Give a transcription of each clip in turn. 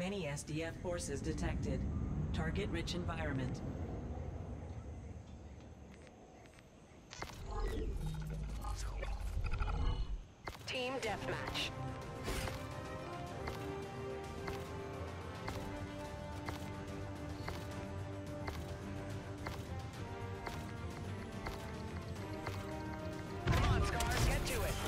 Many SDF forces detected. Target-rich environment. Team deathmatch. Come on, Scars, get to it.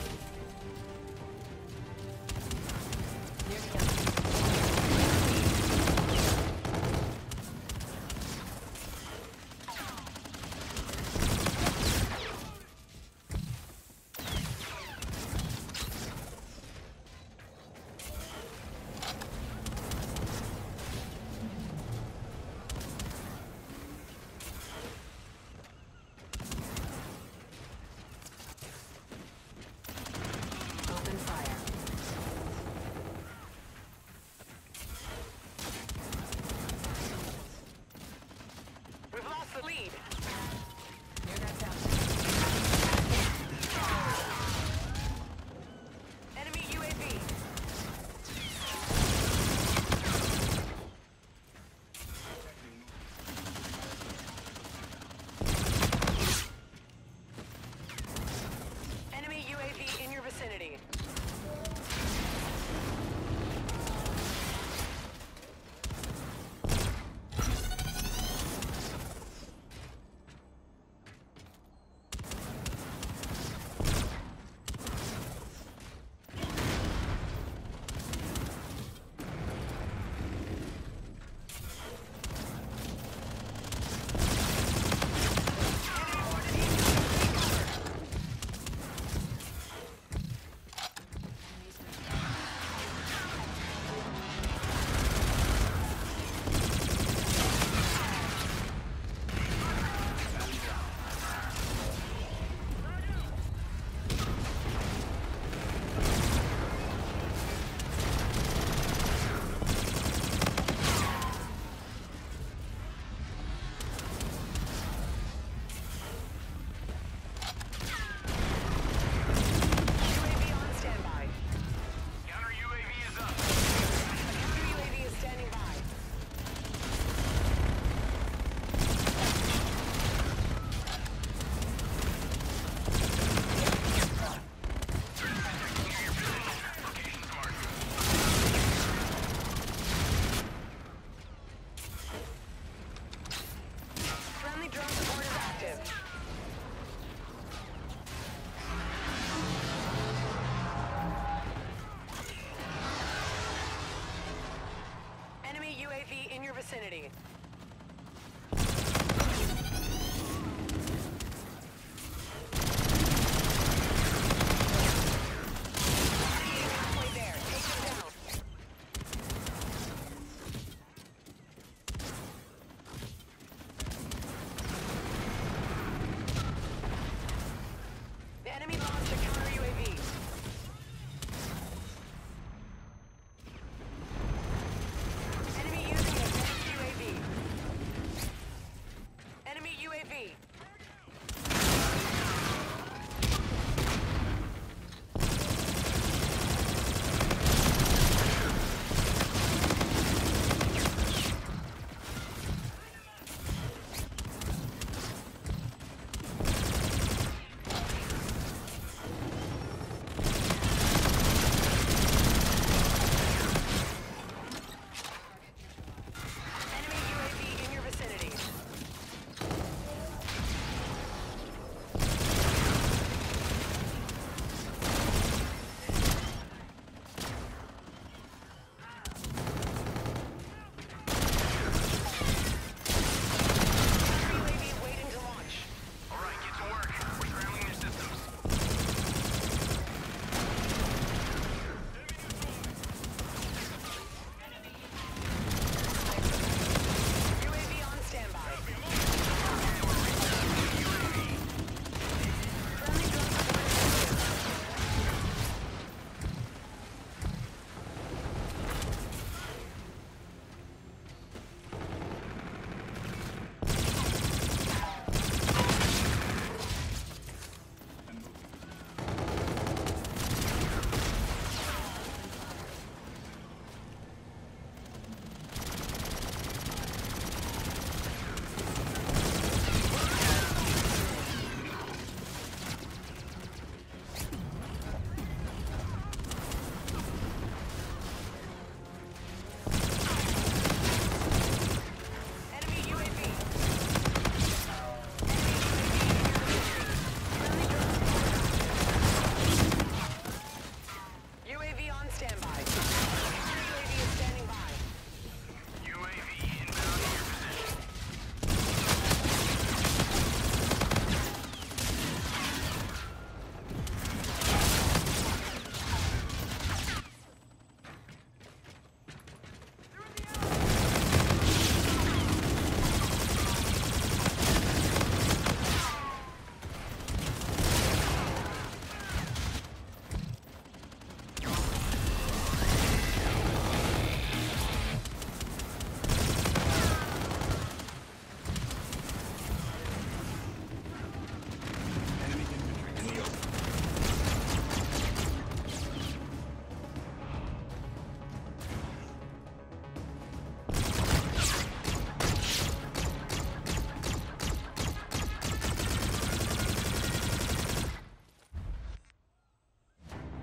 Open fire. We've lost the lead. Near that down. Enemy UAV. Enemy UAV in your vicinity. UAV on standby. Counter UAV is up. Counter UAV is standing by. Location's marked. Friendly drone support is active. Enemy UAV in your vicinity. Halfway there. Take them down. The enemy launched a counter UAV. Enemy using advanced UAV.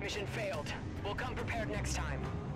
Mission failed. We'll come prepared next time.